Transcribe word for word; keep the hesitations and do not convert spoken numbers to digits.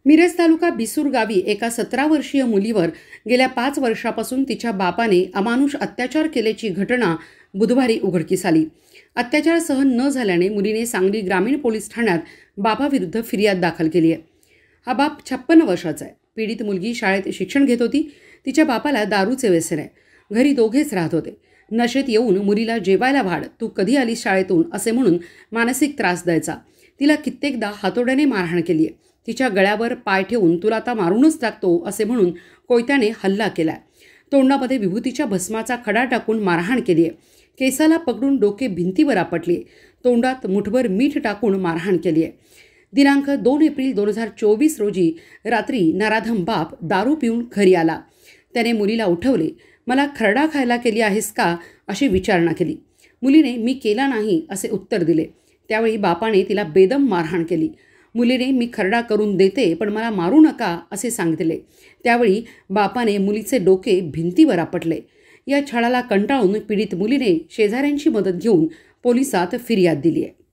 मिरज तालुका बिसूर गावी एका सतरा वर्षीय मुलीवर गेल्या पाच वर्षापासून तिच्या बापाने अमानुष अत्याचार केल्याची घटना बुधवारी उघडकीस आली। अत्याचार सहन न झाल्याने मुलीने सांगली ग्रामीण पोलीस ठाण्यात बापाविरुद्ध फिर्याद दाखल केली आहे। हा बाप छप्पन्न वर्षाचा आहे। पीडित मुलगी शाळेत शिक्षण घेत होती। तिच्या बापाला दारूचे व्यसन आहे। घरी दोघेच राहत होते। नशेत येऊन मुलीला जेवायला वाढ, तू कधी आलीस शाळेतून असे म्हणून मानसिक त्रास द्यायचा। तिला कित्येकदा हातोड्याने मारहाण केली आहे। तिच्या गळ्यावर पाय ठेवून तुला आता मारूनच टाकतो असे म्हणून कोयत्याने हल्ला केलाय। तोंडामध्ये विभूतीच्या भस्माचा खडा टाकून मारहाण केली आहे। केसाला पकडून डोके भिंतीवर आपटले। तोंडात मुठभर मीठ टाकून मारहाण केली आहे। दिनांक दोन एप्रिल दोन हजार चोवीस रोजी रात्री नराधम बाप दारू पिऊन घरी आला। त्याने मुलीला उठवले। मला खरडा खायला केली आहेस का अशी विचारणा केली। मुलीने मी केला नाही असे उत्तर दिले। त्यावेळी बापाने तिला बेदम मारहाण केली। मुलीने मी खरडा करून देते पण मला मारू नका असे सांगितले। त्यावेळी बापाने मुलीचे डोके भिंतीवर आपटले। या छळाला कंटाळून पीडित मुलीने शेजाऱ्यांची मदत घेऊन पोलिसात फिर्याद दिली आहे।